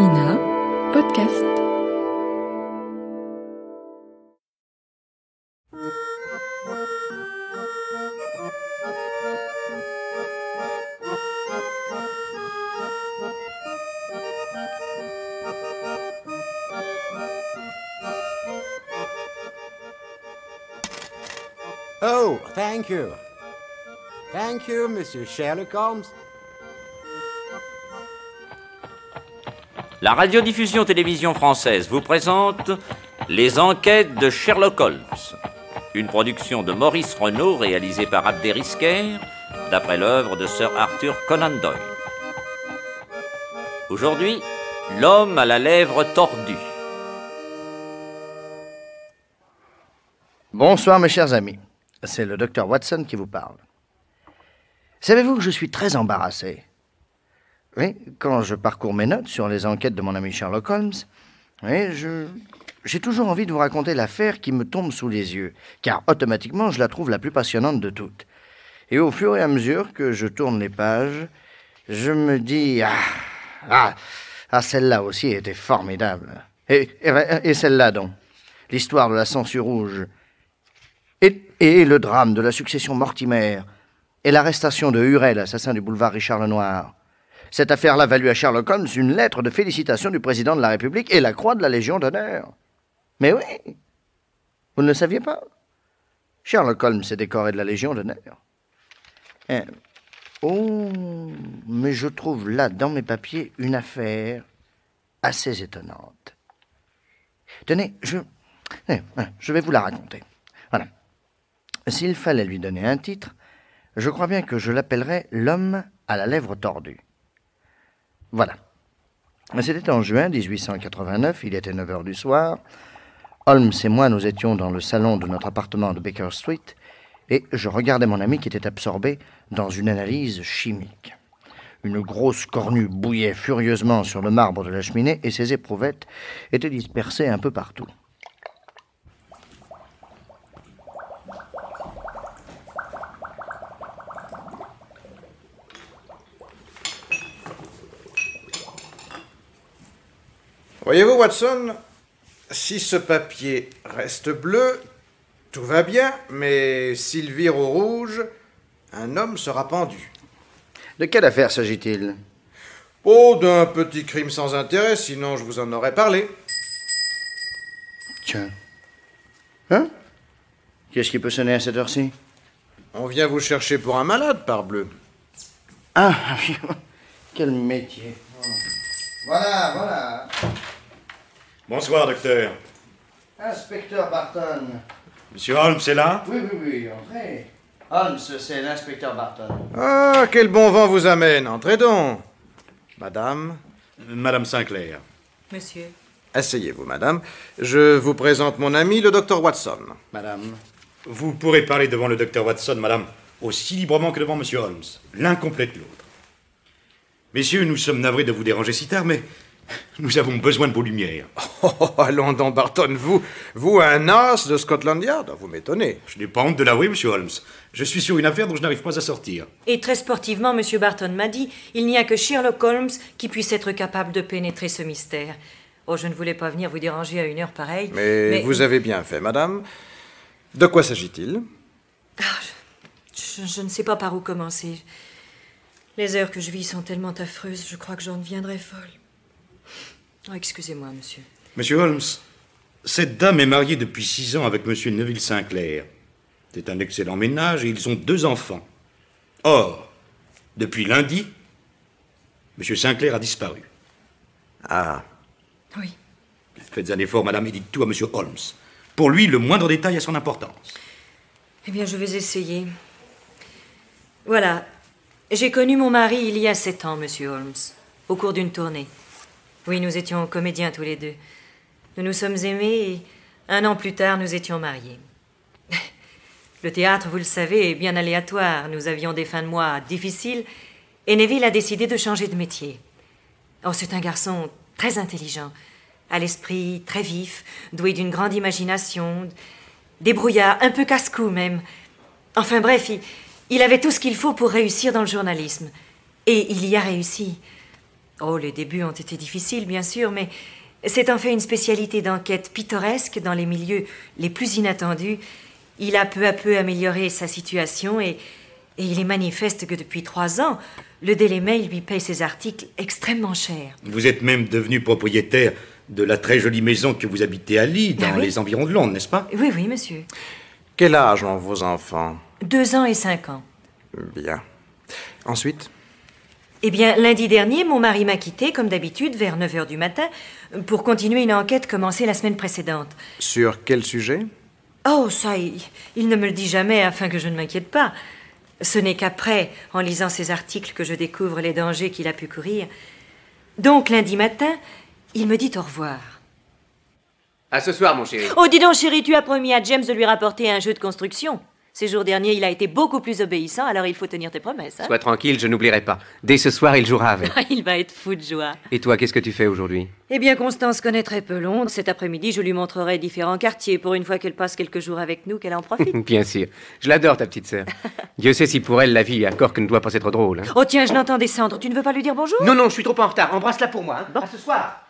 Ina Podcast. Oh, thank you. Thank you, Monsieur Sherlock Holmes. La radiodiffusion télévision française vous présente Les enquêtes de Sherlock Holmes, une production de Maurice Renaud réalisée par Abdé Risquer, d'après l'œuvre de Sir Arthur Conan Doyle. Aujourd'hui, l'homme à la lèvre tordue. Bonsoir mes chers amis, c'est le docteur Watson qui vous parle. Savez-vous que je suis très embarrassé? Oui, quand je parcours mes notes sur les enquêtes de mon ami Sherlock Holmes, oui, j'ai toujours envie de vous raconter l'affaire qui me tombe sous les yeux, car automatiquement je la trouve la plus passionnante de toutes. Et au fur et à mesure que je tourne les pages, je me dis celle-là aussi était formidable. Et celle-là donc, l'histoire de la Sangsue Rouge, et le drame de la succession Mortimer, et l'arrestation de Hurel, assassin du boulevard Richard Lenoir. Cette affaire-là valut à Sherlock Holmes une lettre de félicitations du président de la République et la croix de la Légion d'honneur. Mais oui, vous ne le saviez pas? Sherlock Holmes est décoré de la Légion d'honneur. Mais je trouve là, dans mes papiers, une affaire assez étonnante. Tenez, je vais vous la raconter. Voilà. S'il fallait lui donner un titre, je crois bien que je l'appellerais « L'homme à la lèvre tordue ». Voilà. C'était en juin 1889, il était 9 heures du soir. Holmes et moi, nous étions dans le salon de notre appartement de Baker Street et je regardais mon ami qui était absorbé dans une analyse chimique. Une grosse cornue bouillait furieusement sur le marbre de la cheminée et ses éprouvettes étaient dispersées un peu partout. Voyez-vous, Watson, si ce papier reste bleu, tout va bien, mais s'il vire au rouge, un homme sera pendu. De quelle affaire s'agit-il? Oh, d'un petit crime sans intérêt, sinon je vous en aurais parlé. Tiens. Hein? Qu'est-ce qui peut sonner à cette heure-ci? On vient vous chercher pour un malade, parbleu. Ah, quel métier. Voilà. Bonsoir, docteur. Inspecteur Barton. Monsieur Holmes est là? Oui, entrez. Holmes, c'est l'inspecteur Barton. Ah, quel bon vent vous amène. Entrez donc. Madame. Madame Sinclair. Monsieur. Asseyez-vous, madame. Je vous présente mon ami, le docteur Watson. Madame. Vous pourrez parler devant le docteur Watson, madame, aussi librement que devant monsieur Holmes. L'un complète l'autre. Messieurs, nous sommes navrés de vous déranger si tard, mais nous avons besoin de vos lumières. Oh, allons donc, Barton, vous un as de Scotland Yard? Vous m'étonnez. Je n'ai pas honte de l'avouer, monsieur Holmes. Je suis sur une affaire dont je n'arrive pas à sortir. Et très sportivement, monsieur Barton m'a dit, il n'y a que Sherlock Holmes qui puisse être capable de pénétrer ce mystère. Oh, je ne voulais pas venir vous déranger à une heure pareille. Mais vous avez bien fait, madame. De quoi s'agit-il? Je ne sais pas par où commencer. Les heures que je vis sont tellement affreuses, je crois que j'en deviendrai folle. Oh, excusez-moi, monsieur. Monsieur Holmes, cette dame est mariée depuis 6 ans avec monsieur Neville Sinclair. C'est un excellent ménage et ils ont 2 enfants. Or, depuis lundi, monsieur Sinclair a disparu. Ah. Oui. Faites un effort, madame, et dites tout à monsieur Holmes. Pour lui, le moindre détail a son importance. Eh bien, je vais essayer. Voilà. J'ai connu mon mari il y a 7 ans, monsieur Holmes, au cours d'une tournée. Oui, nous étions comédiens tous les deux. Nous nous sommes aimés et 1 an plus tard, nous étions mariés. Le théâtre, vous le savez, est bien aléatoire. Nous avions des fins de mois difficiles et Neville a décidé de changer de métier. Oh, c'est un garçon très intelligent, à l'esprit très vif, doué d'une grande imagination, débrouillard, un peu casse-cou même. Enfin bref, il avait tout ce qu'il faut pour réussir dans le journalisme. Et il y a réussi. Oh, les débuts ont été difficiles, bien sûr, mais c'est en fait une spécialité d'enquête pittoresque dans les milieux les plus inattendus. Il a peu à peu amélioré sa situation et il est manifeste que depuis 3 ans, le Daily Mail lui paye ses articles extrêmement cher. Vous êtes même devenu propriétaire de la très jolie maison que vous habitez à Lee, dans les environs de Londres, n'est-ce pas? Oui, oui, monsieur. Quel âge ont vos enfants? 2 ans et 5 ans. Bien. Ensuite? Eh bien, lundi dernier, mon mari m'a quitté, comme d'habitude, vers 9 h du matin, pour continuer une enquête commencée la semaine précédente. Sur quel sujet? Oh, ça, il ne me le dit jamais afin que je ne m'inquiète pas. Ce n'est qu'après, en lisant ses articles, que je découvre les dangers qu'il a pu courir. Donc, lundi matin, il me dit au revoir. À ce soir, mon chéri. Oh, dis donc, chéri, tu as promis à James de lui rapporter un jeu de construction. Ces jours derniers, il a été beaucoup plus obéissant, alors il faut tenir tes promesses. Hein? Sois tranquille, je n'oublierai pas. Dès ce soir, il jouera avec. Il va être fou de joie. Et toi, qu'est-ce que tu fais aujourd'hui? Eh bien, Constance connaît très peu Londres. Cet après-midi, je lui montrerai différents quartiers. Pour une fois qu'elle passe quelques jours avec nous, qu'elle en profite. Bien sûr. Je l'adore, ta petite sœur. Dieu sait si pour elle, la vie à Cork ne doit pas être drôle. Hein. Oh, tiens, je l'entends descendre. Tu ne veux pas lui dire bonjour? Non, je suis trop en retard. Embrasse-la pour moi. Hein. Bon. À ce soir.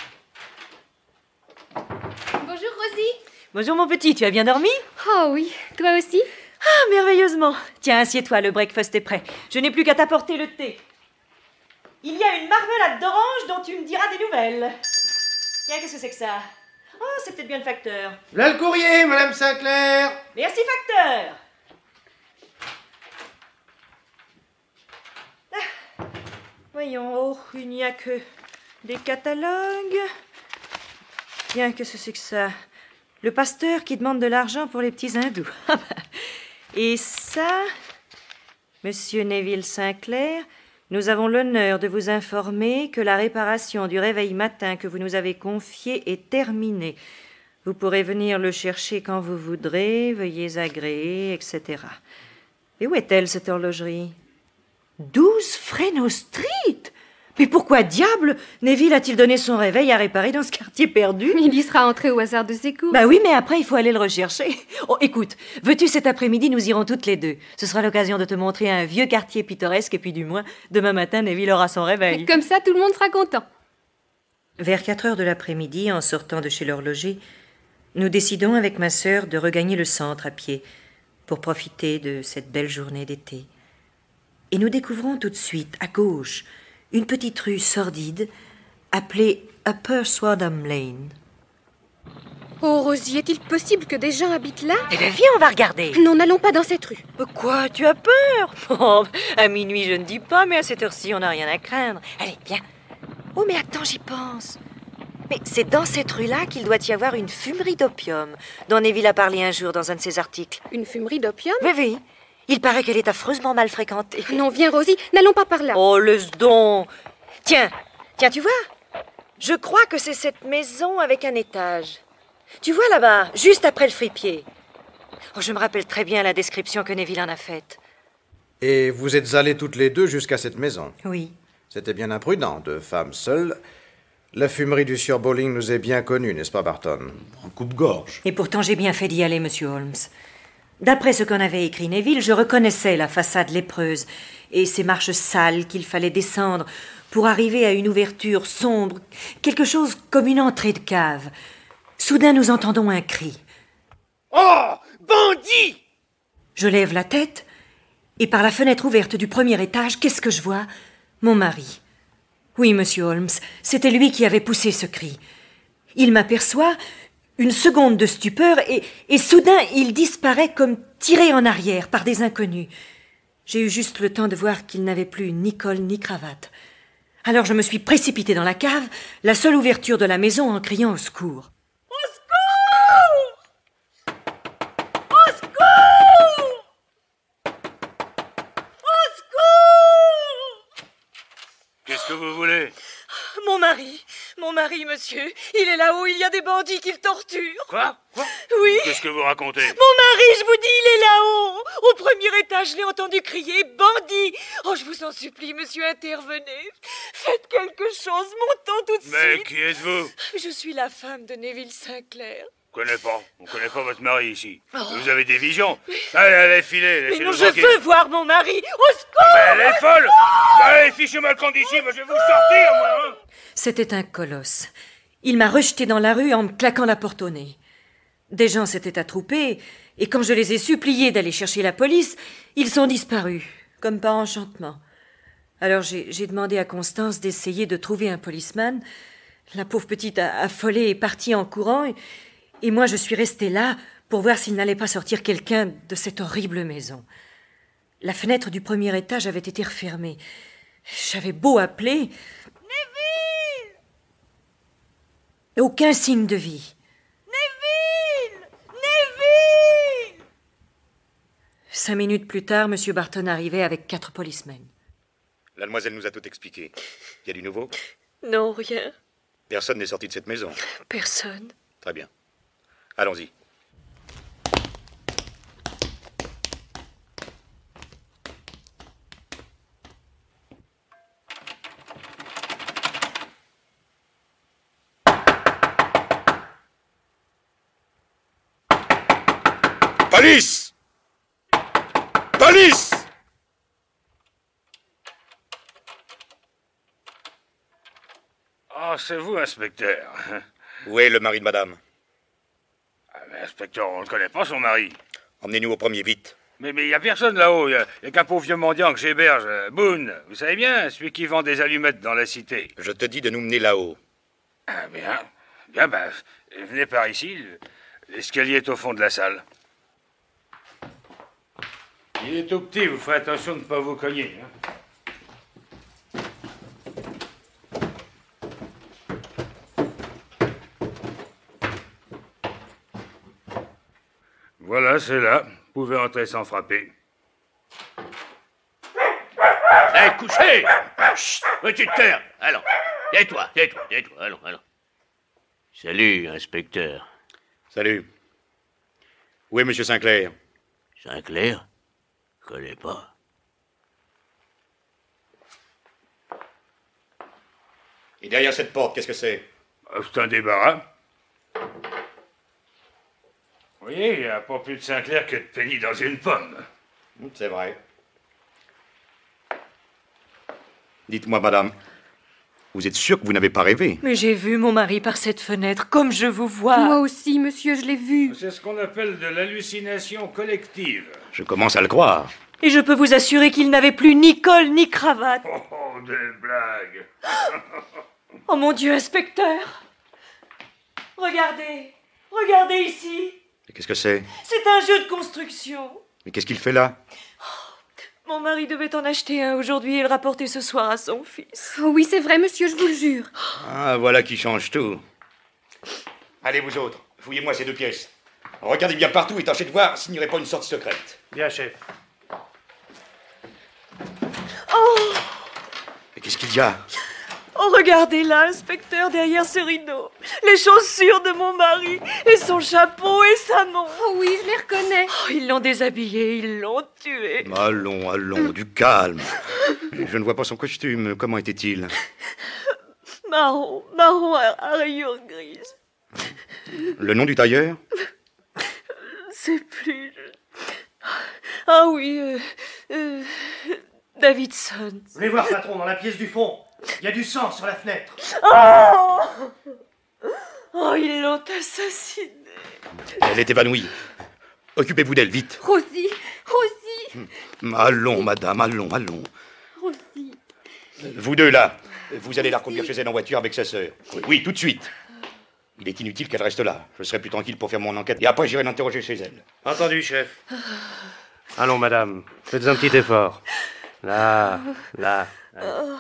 Bonjour Rosie. Bonjour, mon petit. Tu as bien dormi? Oh oui, toi aussi? Ah, merveilleusement. Tiens, assieds-toi, le breakfast est prêt. Je n'ai plus qu'à t'apporter le thé. Il y a une marmelade d'orange dont tu me diras des nouvelles. Tiens, qu'est-ce que c'est que ça? Oh, c'est peut-être bien le facteur. Là le courrier, Madame Sinclair. Merci, facteur. Ah, voyons, oh, il n'y a que des catalogues. Tiens, qu'est-ce que c'est que ça? Le pasteur qui demande de l'argent pour les petits hindous. Et ça, Monsieur Neville Sinclair, nous avons l'honneur de vous informer que la réparation du réveil matin que vous nous avez confié est terminée. Vous pourrez venir le chercher quand vous voudrez, veuillez agréer, etc. Et où est-elle, cette horlogerie? 12 Fresno Street? Mais pourquoi diable Neville a-t-il donné son réveil à réparer dans ce quartier perdu? Il y sera entré au hasard de ses cours. Bah oui, mais après, il faut aller le rechercher. Oh, écoute, veux-tu cet après-midi, nous irons toutes les deux. Ce sera l'occasion de te montrer un vieux quartier pittoresque, et puis du moins, demain matin, Neville aura son réveil. Comme ça, tout le monde sera content. Vers 4 h de l'après-midi, en sortant de chez l'horloger, nous décidons avec ma sœur de regagner le centre à pied pour profiter de cette belle journée d'été. Et nous découvrons tout de suite, à gauche, une petite rue sordide appelée Upper Swadham Lane. Oh, Rosie, est-il possible que des gens habitent là? Eh bien, viens, on va regarder. Non, n'allons pas dans cette rue. Quoi, tu as peur? Oh, à minuit, je ne dis pas, mais à cette heure-ci, on n'a rien à craindre. Allez, viens. Oh, mais attends, j'y pense. Mais c'est dans cette rue-là qu'il doit y avoir une fumerie d'opium, dont Neville a parlé un jour dans un de ses articles. Une fumerie d'opium? Oui, oui. Il paraît qu'elle est affreusement mal fréquentée. Non, viens, Rosie, n'allons pas par là. Oh, laisse donc. Tiens, tu vois? Je crois que c'est cette maison avec un étage. Tu vois là-bas, juste après le fripier. Oh, je me rappelle très bien la description que Neville en a faite. Et vous êtes allées toutes les deux jusqu'à cette maison? Oui. C'était bien imprudent, deux femmes seules. La fumerie du sieur Bowling nous est bien connue, n'est-ce pas, Barton? En coupe-gorge. Et pourtant, j'ai bien fait d'y aller, monsieur Holmes. D'après ce qu'en avait écrit Neville, je reconnaissais la façade lépreuse et ces marches sales qu'il fallait descendre pour arriver à une ouverture sombre, quelque chose comme une entrée de cave. Soudain, nous entendons un cri. « Oh, bandit !» Je lève la tête et par la fenêtre ouverte du premier étage, qu'est-ce que je vois? Mon mari. Oui, monsieur Holmes, c'était lui qui avait poussé ce cri. Il m'aperçoit, une seconde de stupeur, et soudain, il disparaît comme tiré en arrière par des inconnus. J'ai eu juste le temps de voir qu'il n'avait plus ni col ni cravate. Alors je me suis précipitée dans la cave, la seule ouverture de la maison, en criant au secours. Au secours! Au secours! Au secours! Qu'est-ce que vous voulez? Mon mari, monsieur, il est là-haut, il y a des bandits qui le torturent. Quoi? Oui. Qu'est-ce que vous racontez? Mon mari, je vous dis, il est là-haut. Au premier étage, je l'ai entendu crier « Bandit !» Oh, je vous en supplie, monsieur, intervenez. Faites quelque chose, montons tout de suite. Mais qui êtes-vous? Je suis la femme de Neville Sinclair. On connaît pas votre mari ici. Vous avez des visions. Allez, filez, Mais laissez-nous non, je tranquille. veux voir mon mari. Au secours! Mais elle est folle. Allez, fichez-moi le camp d'ici, moi je vais vous sortir, moi, hein. C'était un colosse. Il m'a rejeté dans la rue en me claquant la porte au nez. Des gens s'étaient attroupés, et quand je les ai suppliés d'aller chercher la police, ils sont disparus, comme par enchantement. Alors j'ai demandé à Constance d'essayer de trouver un policeman. La pauvre petite affolée est partie en courant, et moi je suis restée là pour voir s'il n'allait pas sortir quelqu'un de cette horrible maison. La fenêtre du premier étage avait été refermée. J'avais beau appeler... Neville! Aucun signe de vie. Neville! Neville! 5 minutes plus tard, M. Barton arrivait avec 4 policemen. La demoiselle nous a tout expliqué. Il y a du nouveau? Non, rien. Personne n'est sorti de cette maison. Personne. Très bien. Allons-y. Police! Police! Ah, c'est vous, inspecteur. Où est le mari de madame? Ah, mais inspecteur, on ne connaît pas son mari. Emmenez-nous au premier, vite. Mais il n'y a personne là-haut. Il y a qu'un pauvre vieux mendiant que j'héberge. Boone, vous savez bien, celui qui vend des allumettes dans la cité. Je te dis de nous mener là-haut. Ah, bien. Bien, ben, venez par ici. L'escalier est au fond de la salle. Il est tout petit, vous ferez attention de ne pas vous cogner. Hein. Voilà, c'est là. Vous pouvez entrer sans frapper. Hé, couché! Chut! Veux-tu te taire? Allons, tais-toi, allons. Salut, inspecteur. Salut. Où est monsieur Sinclair? Sinclair? Je connais pas. Et derrière cette porte, qu'est-ce que c'est? C'est un débarras. Vous voyez, il n'y a pas plus de Sinclair que de penny dans une pomme. C'est vrai. Dites-moi, madame, vous êtes sûre que vous n'avez pas rêvé? Mais j'ai vu mon mari par cette fenêtre, comme je vous vois. Moi aussi, monsieur, je l'ai vu. C'est ce qu'on appelle de l'hallucination collective. Je commence à le croire. Et je peux vous assurer qu'il n'avait plus ni col ni cravate. Oh, des blagues. Oh mon Dieu, inspecteur! Regardez ici. Et qu'est-ce que c'est? C'est un jeu de construction. Mais qu'est-ce qu'il fait là? Mon mari devait en acheter un aujourd'hui et le rapporter ce soir à son fils. Oh oui, c'est vrai, monsieur, je vous le jure. Ah, voilà qui change tout. Allez, vous autres, fouillez-moi ces 2 pièces. Regardez bien partout et tâchez de voir s'il n'y aurait pas une sortie secrète. Bien, chef. Oh! Mais qu'est-ce qu'il y a? Oh, regardez là, inspecteur, derrière ce rideau. Les chaussures de mon mari, et son chapeau et sa montre. Oh oui, je les reconnais. Oh, ils l'ont déshabillé, ils l'ont tué. Allons, du calme. Je ne vois pas son costume. Comment était-il? Marron à rayures grises. Le nom du tailleur? C'est plus... Ah oui, Davidson. Venez voir, patron, dans la pièce du fond. Il y a du sang sur la fenêtre. Oh, ils l'ont assassinée. Elle est évanouie. Occupez-vous d'elle, vite. Rosie. Allons, madame, allons. Rosie. Vous deux, là, vous allez la reconduire chez elle en voiture avec sa sœur. Oui, tout de suite. Il est inutile qu'elle reste là. Je serai plus tranquille pour faire mon enquête. Et après, j'irai l'interroger chez elle. Entendu, chef. Allons, madame, faites un petit effort. Là. Allez.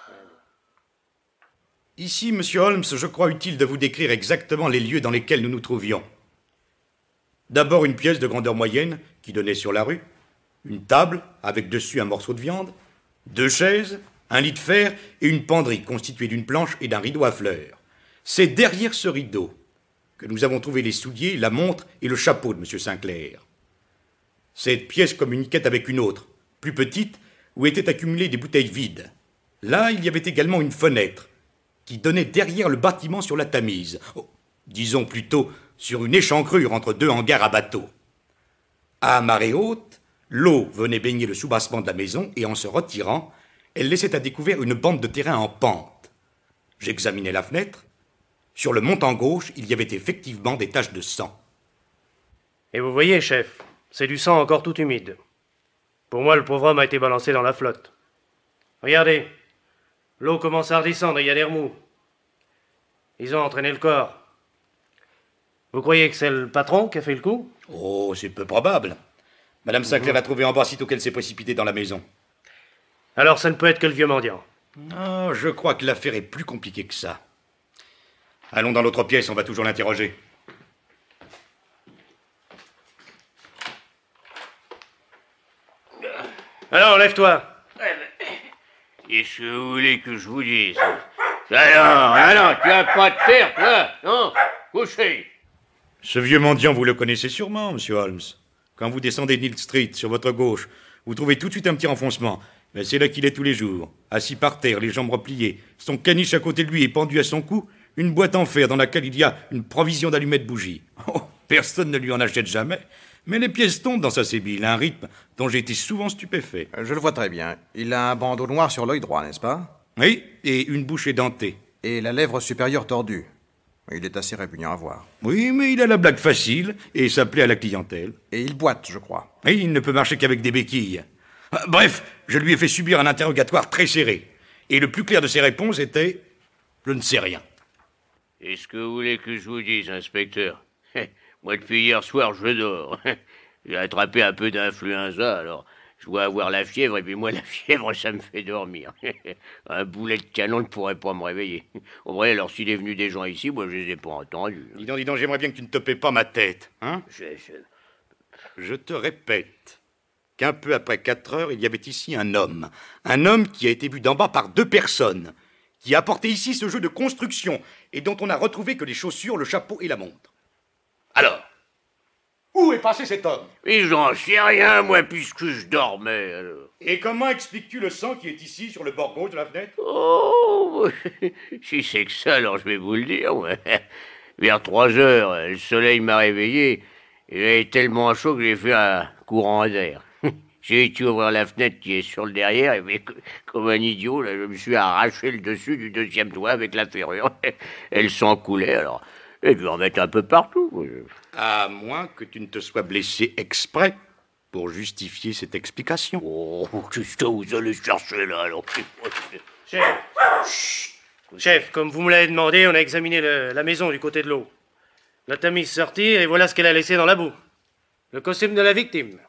Ici, monsieur Holmes, je crois utile de vous décrire exactement les lieux dans lesquels nous nous trouvions. D'abord une pièce de grandeur moyenne qui donnait sur la rue, une table avec dessus un morceau de viande, 2 chaises, un lit de fer et une penderie constituée d'une planche et d'un rideau à fleurs. C'est derrière ce rideau que nous avons trouvé les souliers, la montre et le chapeau de monsieur Sinclair. Cette pièce communiquait avec une autre, plus petite, où étaient accumulées des bouteilles vides. Là, il y avait également une fenêtre qui donnait derrière le bâtiment sur la Tamise. Oh, disons plutôt sur une échancrure entre 2 hangars à bateaux. À marée haute, l'eau venait baigner le soubassement de la maison et en se retirant, elle laissait à découvert une bande de terrain en pente. J'examinai la fenêtre. Sur le montant gauche, il y avait effectivement des taches de sang. Et vous voyez, chef, c'est du sang encore tout humide. Pour moi, le pauvre homme a été balancé dans la flotte. Regardez, l'eau commence à redescendre et il y a des remous. Ils ont entraîné le corps. Vous croyez que c'est le patron qui a fait le coup? Oh, c'est peu probable. Madame Sinclair l'a trouvé en bas sitôt qu'elle s'est précipitée dans la maison. Alors ça ne peut être que le vieux mendiant. Non, je crois que l'affaire est plus compliquée que ça. Allons dans l'autre pièce, on va toujours l'interroger. Alors, lève-toi. Qu'est-ce que vous voulez que je vous dise? Alors, tu as pas de faire, toi? Non? Couchez. Ce vieux mendiant, vous le connaissez sûrement, monsieur Holmes. Quand vous descendez Neal Street, sur votre gauche, vous trouvez tout de suite un petit renfoncement. Mais c'est là qu'il est tous les jours, assis par terre, les jambes repliées, son caniche à côté de lui et pendu à son cou, une boîte en fer dans laquelle il y a une provision d'allumettes bougies. Oh, personne ne lui en achète jamais, mais les pièces tombent dans sa sébile, un rythme dont j'ai été souvent stupéfait. Je le vois très bien. Il a un bandeau noir sur l'œil droit, n'est-ce pas? Oui, et une bouche édentée. Et la lèvre supérieure tordue. Il est assez répugnant à voir. Oui, mais il a la blague facile et ça plaît à la clientèle. Et il boite, je crois. Et il ne peut marcher qu'avec des béquilles. Bref, je lui ai fait subir un interrogatoire très serré. Et le plus clair de ses réponses était « Je ne sais rien ». Est-ce que vous voulez que je vous dise, inspecteur? Moi, depuis hier soir, je dors. J'ai attrapé un peu d'influenza, alors je dois avoir la fièvre, et puis moi, la fièvre, ça me fait dormir. Un boulet de canon ne pourrait pas me réveiller. En vrai, alors s'il est venu des gens ici, moi, je les ai pas entendus. Dis donc, j'aimerais bien que tu ne te paies pas ma tête, hein? Je te répète qu'un peu après 4 heures, il y avait ici un homme qui a été vu d'en bas par 2 personnes, qui a apporté ici ce jeu de construction, et dont on n'a retrouvé que les chaussures, le chapeau et la montre. Alors, où est passé cet homme? Mais j'en sais rien, moi, puisque je dormais, alors. Et comment expliques-tu le sang qui est ici, sur le bord gauche de la fenêtre? Oh, si c'est que ça, alors je vais vous le dire, ouais. Vers 3 heures, le soleil m'a réveillé, et j'avais tellement chaud que j'ai fait un courant d'air. J'ai été ouvrir la fenêtre qui est sur le derrière, et puis, comme un idiot, là, je me suis arraché le dessus du 2e toit avec la ferrure. Elle s'en coulait, alors. Et puis en mettre un peu partout. À moins que tu ne te sois blessé exprès pour justifier cette explication. Oh, qu'est-ce que vous allez chercher là, alors? Chef. Chut. Chef, comme vous me l'avez demandé, on a examiné la maison du côté de l'eau. La Tamise sortir, et voilà ce qu'elle a laissé dans la boue. Le costume de la victime.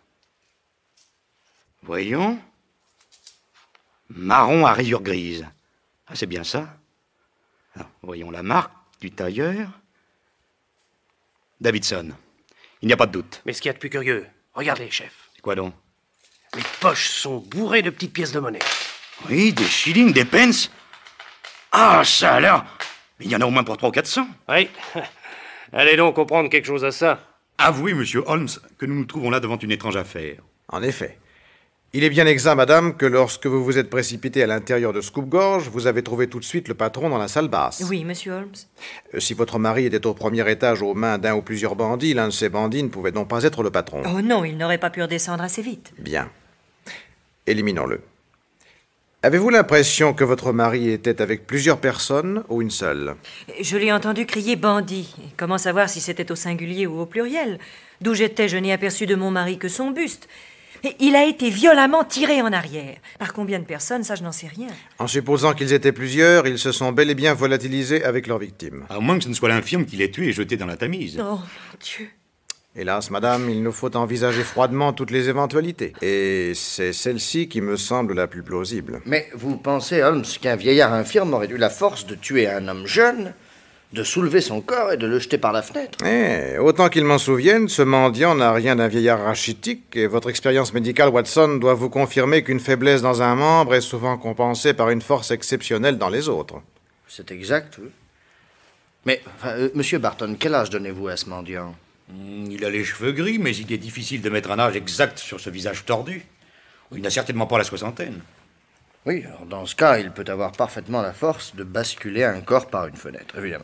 Voyons. Marron à rayures grises. Ah, c'est bien ça. Alors, voyons la marque du tailleur. Davidson. Il n'y a pas de doute. Mais ce qu'il y a de plus curieux, regardez, chef. C'est quoi donc? Les poches sont bourrées de petites pièces de monnaie. Oui, des shillings, des pence. Ah, ça alors. Mais il y en a au moins pour 300 ou 400. Oui. Allez donc comprendre quelque chose à ça. Avouez, monsieur Holmes, que nous nous trouvons là devant une étrange affaire. En effet. Il est bien exact, madame, que lorsque vous vous êtes précipité à l'intérieur de Scoop-Gorge, vous avez trouvé tout de suite le patron dans la salle basse. Oui, monsieur Holmes. Si votre mari était au premier étage aux mains d'un ou plusieurs bandits, l'un de ces bandits ne pouvait donc pas être le patron. Oh non, il n'aurait pas pu redescendre assez vite. Bien. Éliminons-le. Avez-vous l'impression que votre mari était avec plusieurs personnes ou une seule? Je l'ai entendu crier bandit. Comment savoir si c'était au singulier ou au pluriel? D'où j'étais, je n'ai aperçu de mon mari que son buste. Et il a été violemment tiré en arrière. Par combien de personnes, ça je n'en sais rien. En supposant qu'ils étaient plusieurs, ils se sont bel et bien volatilisés avec leur victime. À moins que ce ne soit l'infirme qui l'ait tué et jeté dans la Tamise. Oh, mon Dieu. Hélas, madame, il nous faut envisager froidement toutes les éventualités. Et c'est celle-ci qui me semble la plus plausible. Mais vous pensez, Holmes, qu'un vieillard infirme aurait eu la force de tuer un homme jeune, de soulever son corps et de le jeter par la fenêtre? Autant qu'il m'en souvienne, ce mendiant n'a rien d'un vieillard rachitique, et votre expérience médicale, Watson, doit vous confirmer qu'une faiblesse dans un membre est souvent compensée par une force exceptionnelle dans les autres. C'est exact, oui. Mais, monsieur Barton, quel âge donnez-vous à ce mendiant? Il a les cheveux gris, mais il est difficile de mettre un âge exact sur ce visage tordu. Il n'a certainement pas la 60aine. Oui, alors dans ce cas, il peut avoir parfaitement la force de basculer un corps par une fenêtre, évidemment.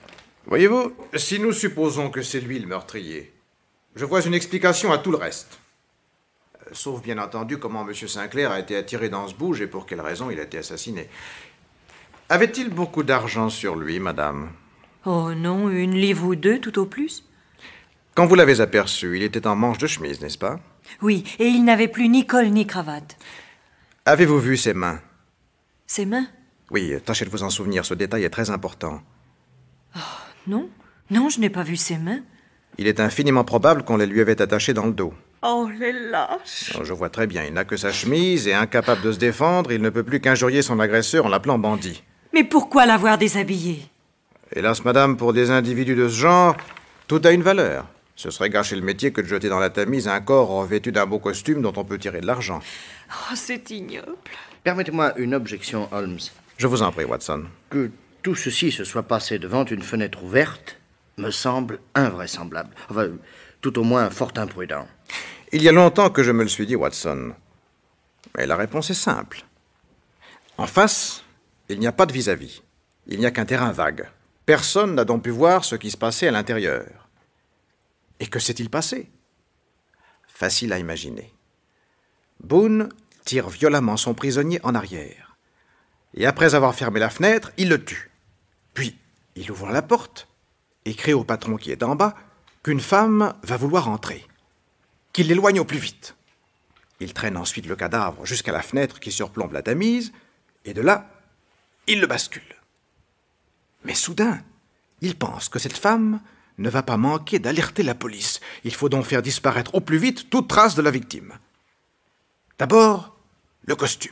Voyez-vous, si nous supposons que c'est lui le meurtrier, je vois une explication à tout le reste. Sauf bien entendu comment M. Sinclair a été attiré dans ce bouge et pour quelle raison il a été assassiné. Avait-il beaucoup d'argent sur lui, madame? Oh non, 1 livre ou 2 tout au plus. Quand vous l'avez aperçu, il était en manche de chemise, n'est-ce pas? Oui, et il n'avait plus ni col ni cravate. Avez-vous vu ses mains? Ses mains? Oui, tâchez de vous en souvenir, ce détail est très important. Oh, non, non, je n'ai pas vu ses mains. Il est infiniment probable qu'on les lui avait attachées dans le dos. Oh, les lâches! Je vois très bien, il n'a que sa chemise et incapable de se défendre, il ne peut plus qu'injurier son agresseur en l'appelant bandit. Mais pourquoi l'avoir déshabillé? Hélas, madame, pour des individus de ce genre, tout a une valeur. Ce serait gâcher le métier que de jeter dans la Tamise un corps revêtu d'un beau costume dont on peut tirer de l'argent. Oh, c'est ignoble. Permettez-moi une objection, Holmes. Je vous en prie, Watson. Que tout ceci se soit passé devant une fenêtre ouverte me semble invraisemblable. Enfin, tout au moins fort imprudent. Il y a longtemps que je me le suis dit, Watson. Mais la réponse est simple. En face, il n'y a pas de vis-à-vis. Il n'y a qu'un terrain vague. Personne n'a donc pu voir ce qui se passait à l'intérieur. Et que s'est-il passé? Facile à imaginer. Boone tire violemment son prisonnier en arrière. Et après avoir fermé la fenêtre, il le tue. Puis, il ouvre la porte et crie au patron qui est en bas qu'une femme va vouloir entrer. Qu'il l'éloigne au plus vite. Il traîne ensuite le cadavre jusqu'à la fenêtre qui surplombe la Tamise, et de là, il le bascule. Mais soudain, il pense que cette femme ne va pas manquer d'alerter la police. Il faut donc faire disparaître au plus vite toute trace de la victime. D'abord, le costume.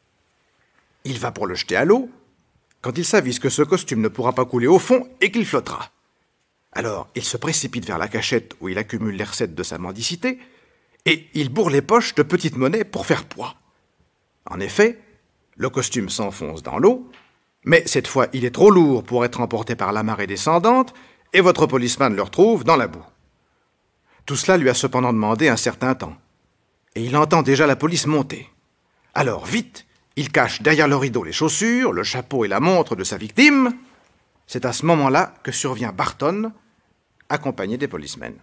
Il va pour le jeter à l'eau, quand il s'avise que ce costume ne pourra pas couler au fond et qu'il flottera. Alors, il se précipite vers la cachette où il accumule les recettes de sa mendicité, et il bourre les poches de petites monnaies pour faire poids. En effet, le costume s'enfonce dans l'eau, mais cette fois, il est trop lourd pour être emporté par la marée descendante, et votre policeman le retrouve dans la boue. Tout cela lui a cependant demandé un certain temps, et il entend déjà la police monter. Alors, vite, il cache derrière le rideau les chaussures, le chapeau et la montre de sa victime. C'est à ce moment-là que survient Barton, accompagné des policemen.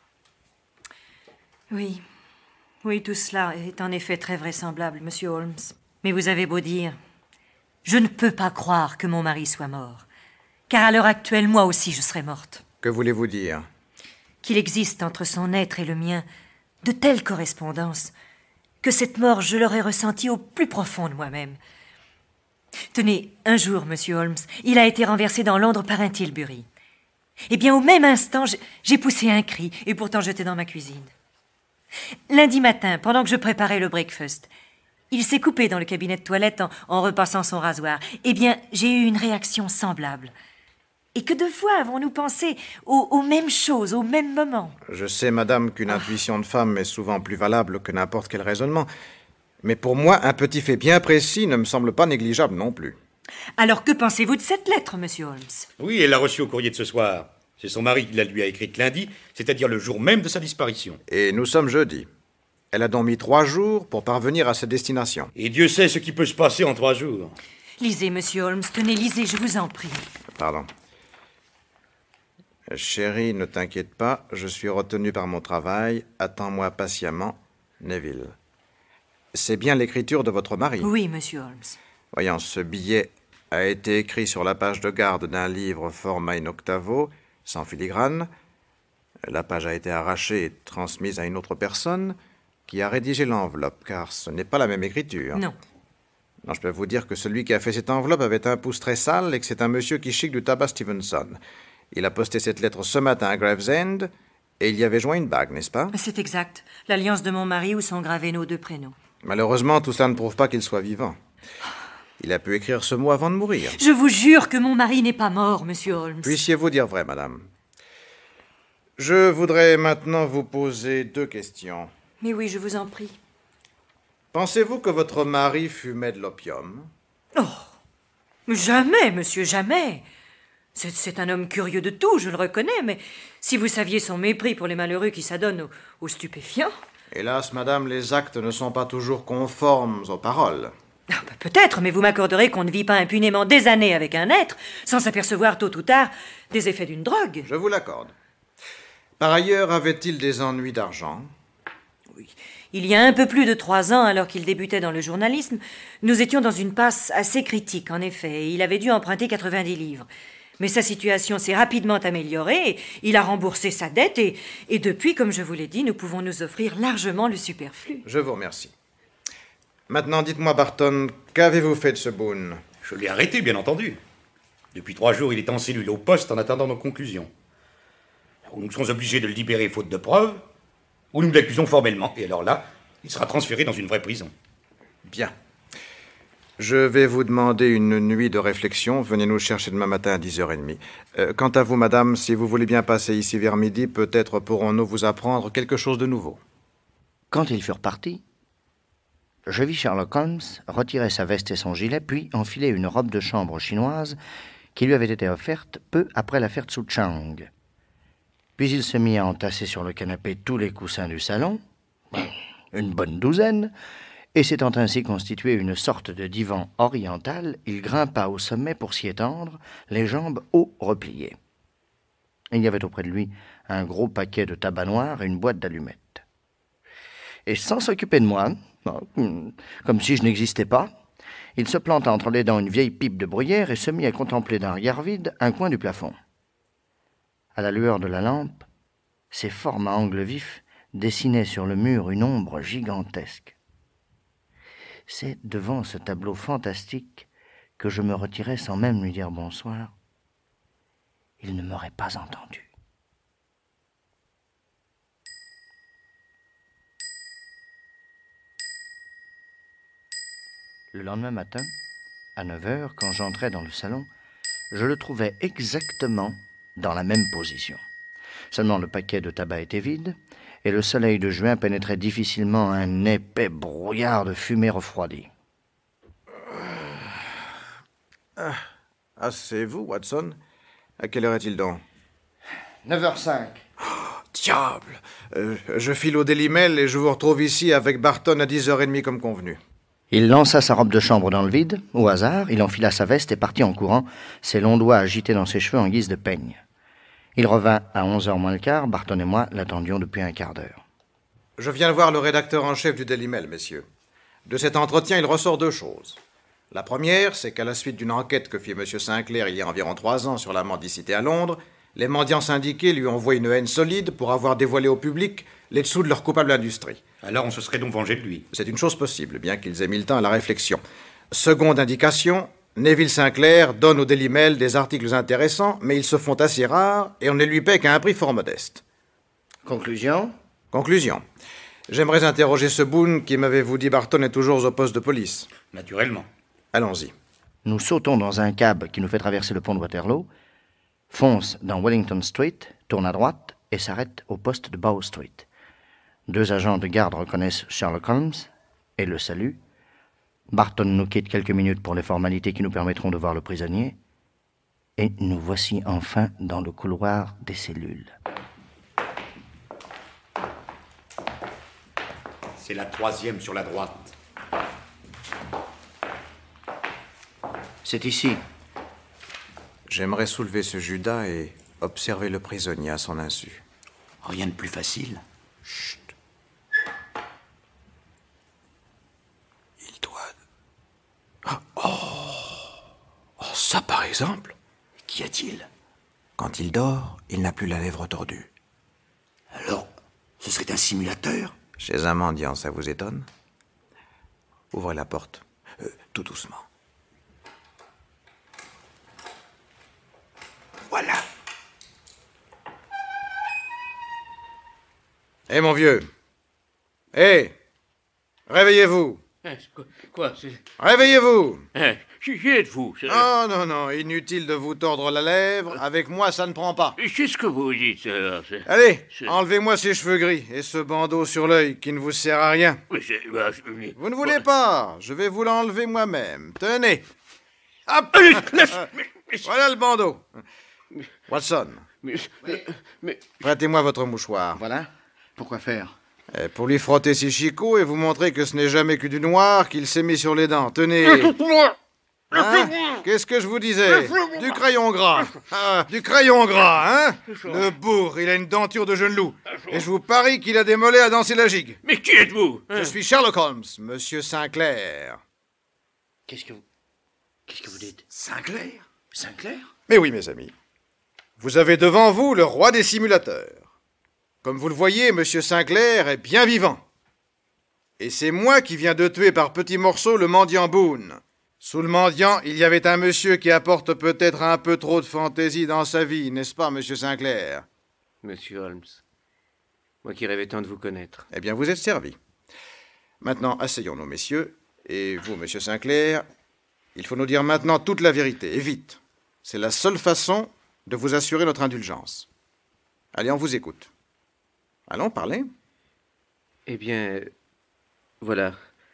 Oui, oui, tout cela est en effet très vraisemblable, monsieur Holmes. Mais vous avez beau dire, je ne peux pas croire que mon mari soit mort. Car à l'heure actuelle, moi aussi, je serais morte. Que voulez-vous dire? Qu'il existe entre son être et le mien de telles correspondances que cette mort, je l'aurais ressentie au plus profond de moi-même. Tenez, un jour, monsieur Holmes, il a été renversé dans Londres par un Tilbury. Eh bien, au même instant, j'ai poussé un cri, et pourtant j'étais dans ma cuisine. Lundi matin, pendant que je préparais le breakfast, il s'est coupé dans le cabinet de toilette en repassant son rasoir. Eh bien, j'ai eu une réaction semblable. Et que de fois avons-nous pensé aux mêmes choses, au même moment? Je sais, madame, qu'une intuition de femme est souvent plus valable que n'importe quel raisonnement. Mais pour moi, un petit fait bien précis ne me semble pas négligeable non plus. Alors, que pensez-vous de cette lettre, monsieur Holmes? Oui, elle l'a reçue au courrier de ce soir. C'est son mari qui la lui a écrite lundi, c'est-à-dire le jour même de sa disparition. Et nous sommes jeudi. Elle a donc mis 3 jours pour parvenir à sa destination. Et Dieu sait ce qui peut se passer en 3 jours. Lisez, monsieur Holmes, tenez, lisez, je vous en prie. Pardon. Chérie, ne t'inquiète pas, je suis retenu par mon travail. Attends-moi patiemment, Neville. C'est bien l'écriture de votre mari? Oui, monsieur Holmes. Voyons, ce billet a été écrit sur la page de garde d'un livre format in octavo, sans filigrane. La page a été arrachée et transmise à une autre personne qui a rédigé l'enveloppe, car ce n'est pas la même écriture. Non. Non, je peux vous dire que celui qui a fait cette enveloppe avait un pouce très sale et que c'est un monsieur qui chic du tabac Stevenson. Il a posté cette lettre ce matin à Gravesend et il y avait joint une bague, n'est-ce pas? C'est exact. L'alliance de mon mari où sont gravés nos 2 prénoms. Malheureusement, tout cela ne prouve pas qu'il soit vivant. Il a pu écrire ce mot avant de mourir. Je vous jure que mon mari n'est pas mort, monsieur Holmes. Puissiez-vous dire vrai, madame? Je voudrais maintenant vous poser 2 questions. Mais oui, je vous en prie. Pensez-vous que votre mari fumait de l'opium? Oh, jamais, monsieur, jamais. C'est un homme curieux de tout, je le reconnais, mais si vous saviez son mépris pour les malheureux qui s'adonnent aux stupéfiants... Hélas, madame, les actes ne sont pas toujours conformes aux paroles. Ah, bah, peut-être, mais vous m'accorderez qu'on ne vit pas impunément des années avec un être sans s'apercevoir tôt ou tard des effets d'une drogue. Je vous l'accorde. Par ailleurs, avait-il des ennuis d'argent? Oui. Il y a un peu plus de 3 ans, alors qu'il débutait dans le journalisme, nous étions dans une passe assez critique, en effet, et il avait dû emprunter 90 livres. Mais sa situation s'est rapidement améliorée, il a remboursé sa dette, et depuis, comme je vous l'ai dit, nous pouvons nous offrir largement le superflu. Je vous remercie. Maintenant, dites-moi, Barton, qu'avez-vous fait de ce Boone? Je l'ai arrêté, bien entendu. Depuis 3 jours, il est en cellule au poste en attendant nos conclusions. Ou nous sommes obligés de le libérer faute de preuves, ou nous l'accusons formellement. Et alors là, il sera transféré dans une vraie prison. Bien. Je vais vous demander une nuit de réflexion. Venez nous chercher demain matin à 10h30. Quant à vous, madame, si vous voulez bien passer ici vers midi, peut-être pourrons-nous vous apprendre quelque chose de nouveau. Quand ils furent partis, je vis Sherlock Holmes retirer sa veste et son gilet, puis enfiler une robe de chambre chinoise qui lui avait été offerte peu après l'affaire Tsu Chang. Puis il se mit à entasser sur le canapé tous les coussins du salon, une bonne douzaine, et s'étant ainsi constitué une sorte de divan oriental, il grimpa au sommet pour s'y étendre, les jambes haut repliées. Il y avait auprès de lui un gros paquet de tabac noir et une boîte d'allumettes. Et sans s'occuper de moi, comme si je n'existais pas, il se planta entre les dents une vieille pipe de bruyère et se mit à contempler d'un regard vide un coin du plafond. À la lueur de la lampe, ses formes à angles vifs dessinaient sur le mur une ombre gigantesque. C'est devant ce tableau fantastique que je me retirai sans même lui dire bonsoir. Il ne m'aurait pas entendu. Le lendemain matin, à 9h, quand j'entrai dans le salon, je le trouvais exactement dans la même position. Seulement le paquet de tabac était vide, et le soleil de juin pénétrait difficilement un épais brouillard de fumée refroidie. Ah, c'est vous, Watson? À quelle heure est-il donc? 9h05. Oh, diable! Je file au Daily Mail et je vous retrouve ici avec Barton à 10h30 comme convenu. Il lança sa robe de chambre dans le vide. Au hasard, il enfila sa veste et partit en courant, ses longs doigts agités dans ses cheveux en guise de peigne. Il revint à 11h moins le quart. Barton et moi l'attendions depuis un quart d'heure. Je viens de voir le rédacteur en chef du Daily Mail, messieurs. De cet entretien, il ressort 2 choses. La première, c'est qu'à la suite d'une enquête que fit M. Sinclair il y a environ 3 ans sur la mendicité à Londres, les mendiants syndiqués lui ont voué une haine solide pour avoir dévoilé au public les dessous de leur coupable industrie. Alors on se serait donc vengé de lui. C'est une chose possible, bien qu'ils aient mis le temps à la réflexion. Seconde indication, Neville Sinclair donne au Daily Mail des articles intéressants, mais ils se font assez rares et on ne lui paie qu'à un prix fort modeste. Conclusion? Conclusion. J'aimerais interroger ce Boone qui, m'avez-vous dit, Barton, est toujours au poste de police. Naturellement. Allons-y. Nous sautons dans un cab qui nous fait traverser le pont de Waterloo, fonce dans Wellington Street, tourne à droite et s'arrête au poste de Bow Street. 2 agents de garde reconnaissent Sherlock Holmes et le saluent. Barton nous quitte quelques minutes pour les formalités qui nous permettront de voir le prisonnier. Et nous voici enfin dans le couloir des cellules. C'est la 3e sur la droite. C'est ici. J'aimerais soulever ce Judas et observer le prisonnier à son insu. Rien de plus facile. Chut. Il doit... Oh, ça par exemple. Qu'y a-t-il? Quand il dort, il n'a plus la lèvre tordue. Alors, ce serait un simulateur? Chez un mendiant, ça vous étonne? Ouvrez la porte, tout doucement. Voilà. Hé, mon vieux. Hé, réveillez-vous. Quoi Réveillez-vous. Qui êtes-vous? Oh, non, inutile de vous tordre la lèvre. Avec moi, ça ne prend pas. Qu'est-ce que vous dites, alors? Allez, enlevez-moi ces cheveux gris et ce bandeau sur l'œil qui ne vous sert à rien. Vous ne voulez pas? Je vais vous l'enlever moi-même. Tenez. Hop. Voilà le bandeau. Watson, prêtez-moi votre mouchoir. Voilà. Pourquoi faire? Et pour lui frotter ses chicots et vous montrer que ce n'est jamais que du noir qu'il s'est mis sur les dents. Tenez. Hein? Qu'est-ce que je vous disais? Du crayon gras. Ah, du crayon gras, hein? Le bourre, il a une denture de jeune loup. Et je vous parie qu'il a des mollets à danser la gigue. Mais qui êtes-vous? Je suis Sherlock Holmes, monsieur Sinclair. Qu'est-ce que vous dites? Sinclair? Sinclair? Mais oui, mes amis. Vous avez devant vous le roi des simulateurs. Comme vous le voyez, monsieur Sinclair est bien vivant. Et c'est moi qui viens de tuer par petits morceaux le mendiant Boone. Sous le mendiant, il y avait un monsieur qui apporte peut-être un peu trop de fantaisie dans sa vie, n'est-ce pas, monsieur Sinclair? Monsieur Holmes, moi qui rêvais tant de vous connaître. Eh bien, vous êtes servi. Maintenant, asseyons-nous, messieurs. Et vous, monsieur Sinclair, il faut nous dire maintenant toute la vérité, et vite. C'est la seule façon de vous assurer notre indulgence. Allez, on vous écoute. Allons, parlez. Eh bien, voilà.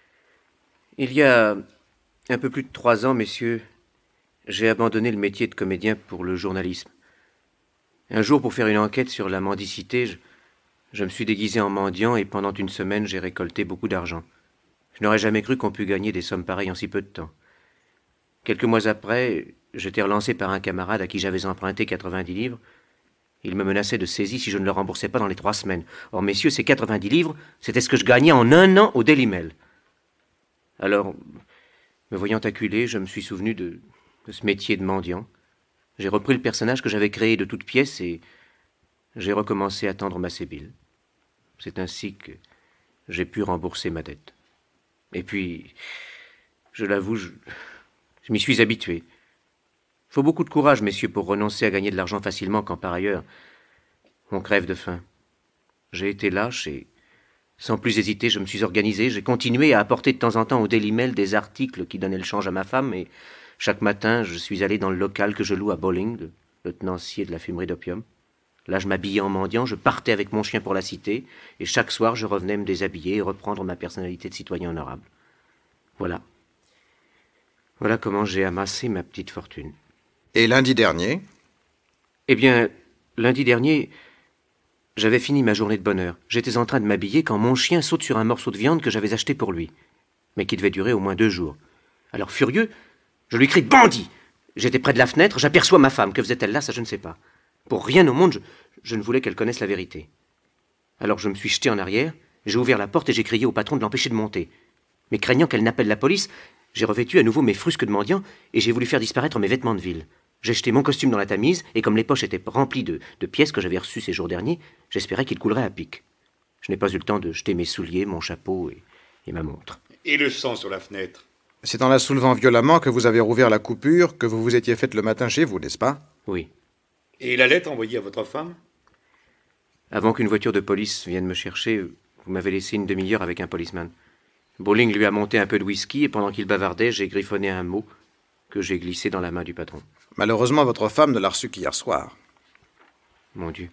Il y a un peu plus de 3 ans, messieurs, j'ai abandonné le métier de comédien pour le journalisme. Un jour, pour faire une enquête sur la mendicité, je me suis déguisé en mendiant et pendant une semaine, j'ai récolté beaucoup d'argent. Je n'aurais jamais cru qu'on pût gagner des sommes pareilles en si peu de temps. Quelques mois après, j'étais relancé par un camarade à qui j'avais emprunté 90 livres. Il me menaçait de saisie si je ne le remboursais pas dans les 3 semaines. Or, messieurs, ces 90 livres, c'était ce que je gagnais en 1 an au Daily Mail. Alors, me voyant acculé, je me suis souvenu de ce métier de mendiant. J'ai repris le personnage que j'avais créé de toutes pièces et j'ai recommencé à tendre ma sébile. C'est ainsi que j'ai pu rembourser ma dette. Et puis, je l'avoue, je m'y suis habitué. Il faut beaucoup de courage, messieurs, pour renoncer à gagner de l'argent facilement quand, par ailleurs, on crève de faim. J'ai été lâche et, sans plus hésiter, je me suis organisé. J'ai continué à apporter de temps en temps au Daily Mail des articles qui donnaient le change à ma femme et chaque matin, je suis allé dans le local que je loue à Bowling, le tenancier de la fumerie d'opium. Là, je m'habillais en mendiant, je partais avec mon chien pour la cité et chaque soir, je revenais me déshabiller et reprendre ma personnalité de citoyen honorable. Voilà. Voilà comment j'ai amassé ma petite fortune. Et lundi dernier? Eh bien, lundi dernier, j'avais fini ma journée de bonheur. J'étais en train de m'habiller quand mon chien saute sur un morceau de viande que j'avais acheté pour lui, mais qui devait durer au moins 2 jours. Alors, furieux, je lui crie « Bandit !» J'étais près de la fenêtre, j'aperçois ma femme. Que faisait-elle là, ça je ne sais pas. Pour rien au monde, je ne voulais qu'elle connaisse la vérité. Alors je me suis jeté en arrière, j'ai ouvert la porte et j'ai crié au patron de l'empêcher de monter. Mais craignant qu'elle n'appelle la police, j'ai revêtu à nouveau mes frusques de mendiant et j'ai voulu faire disparaître mes vêtements de ville. J'ai jeté mon costume dans la Tamise et comme les poches étaient remplies de pièces que j'avais reçues ces jours derniers, j'espérais qu'il coulerait à pic. Je n'ai pas eu le temps de jeter mes souliers, mon chapeau et ma montre. Et le sang sur la fenêtre? C'est en la soulevant violemment que vous avez rouvert la coupure que vous vous étiez faite le matin chez vous, n'est-ce pas? Oui. Et la lettre envoyée à votre femme? Avant qu'une voiture de police vienne me chercher, vous m'avez laissé une demi-heure avec un policeman. Bowling lui a monté un peu de whisky et pendant qu'il bavardait, j'ai griffonné un mot que j'ai glissé dans la main du patron. Malheureusement, votre femme ne l'a reçu qu'hier soir. Mon Dieu,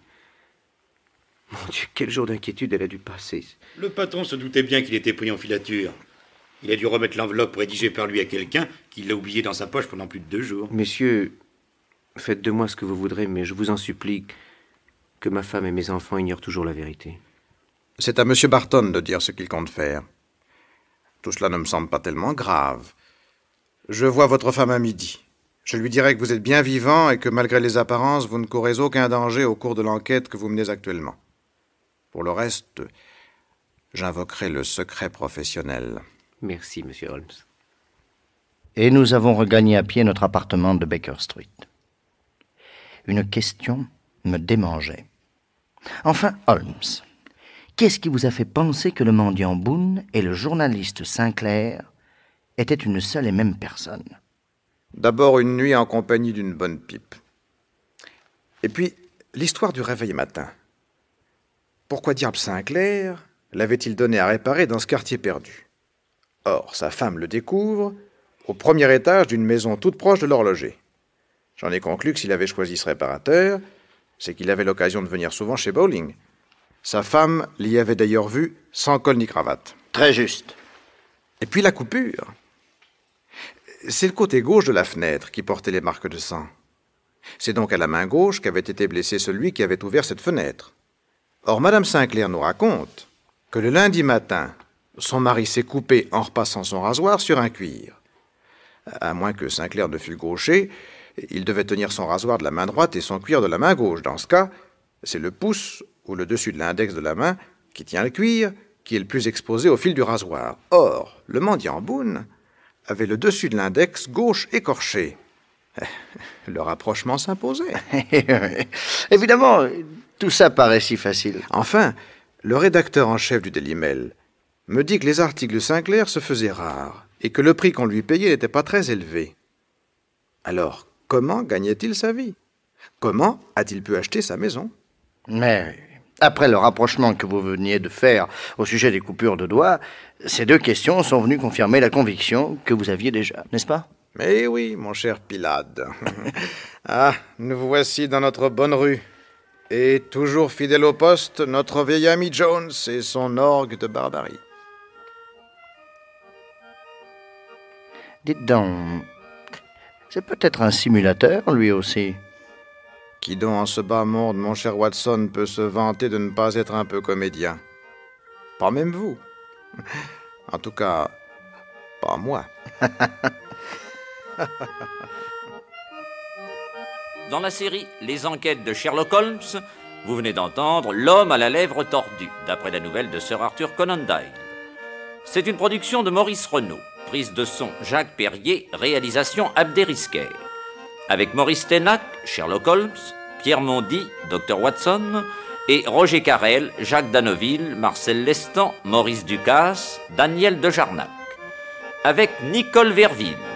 quel jour d'inquiétude elle a dû passer. Le patron se doutait bien qu'il était pris en filature. Il a dû remettre l'enveloppe rédigée par lui à quelqu'un qui l'a oubliée dans sa poche pendant plus de 2 jours. Messieurs, faites de moi ce que vous voudrez, mais je vous en supplie que ma femme et mes enfants ignorent toujours la vérité. C'est à M. Barton de dire ce qu'il compte faire. Tout cela ne me semble pas tellement grave. Je vois votre femme à midi. Je lui dirai que vous êtes bien vivant et que malgré les apparences, vous ne courez aucun danger au cours de l'enquête que vous menez actuellement. Pour le reste, j'invoquerai le secret professionnel. Merci, monsieur Holmes. Et nous avons regagné à pied notre appartement de Baker Street. Une question me démangeait. Enfin, Holmes, qu'est-ce qui vous a fait penser que le mendiant Boone et le journaliste Sinclair étaient une seule et même personne? D'abord une nuit en compagnie d'une bonne pipe. Et puis, l'histoire du réveil matin. Pourquoi diable Sinclair l'avait-il donné à réparer dans ce quartier perdu? Or, sa femme le découvre au premier étage d'une maison toute proche de l'horloger. J'en ai conclu que s'il avait choisi ce réparateur, c'est qu'il avait l'occasion de venir souvent chez Bowling. Sa femme l'y avait d'ailleurs vu sans col ni cravate. Très juste. Et puis la coupure. C'est le côté gauche de la fenêtre qui portait les marques de sang. C'est donc à la main gauche qu'avait été blessé celui qui avait ouvert cette fenêtre. Or, Madame Sinclair nous raconte que le lundi matin, son mari s'est coupé en repassant son rasoir sur un cuir. À moins que Sinclair ne fût gaucher, il devait tenir son rasoir de la main droite et son cuir de la main gauche. Dans ce cas, c'est le pouce ou le dessus de l'index de la main qui tient le cuir qui est le plus exposé au fil du rasoir. Or, le mendiant Boone avait le dessus de l'index gauche écorché. Le rapprochement s'imposait. Évidemment, tout ça paraît si facile. Enfin, le rédacteur en chef du Daily Mail me dit que les articles de Sinclair se faisaient rares et que le prix qu'on lui payait n'était pas très élevé. Alors, comment gagnait-il sa vie? Comment a-t-il pu acheter sa maison? Mais après le rapprochement que vous veniez de faire au sujet des coupures de doigts, ces deux questions sont venues confirmer la conviction que vous aviez déjà, n'est-ce pas? Mais oui, mon cher Pilade. Ah, nous voici dans notre bonne rue. Et toujours fidèle au poste, notre vieil ami Jones et son orgue de barbarie. Dites donc, c'est peut-être un simulateur, lui aussi. Qui donc en ce bas monde, mon cher Watson, peut se vanter de ne pas être un peu comédien? Pas même vous. En tout cas, pas moi. Dans la série Les enquêtes de Sherlock Holmes, vous venez d'entendre L'homme à la lèvre tordue, d'après la nouvelle de Sir Arthur Conan Doyle. C'est une production de Maurice Renaud, prise de son Jacques Perrier, réalisation Abdé Risquer. Avec Maurice Ténac, Sherlock Holmes, Pierre Mondy, Dr Watson, et Roger Carrel, Jacques Danoville, Marcel Lestan, Maurice Ducasse, Daniel de Jarnac. Avec Nicole Verville,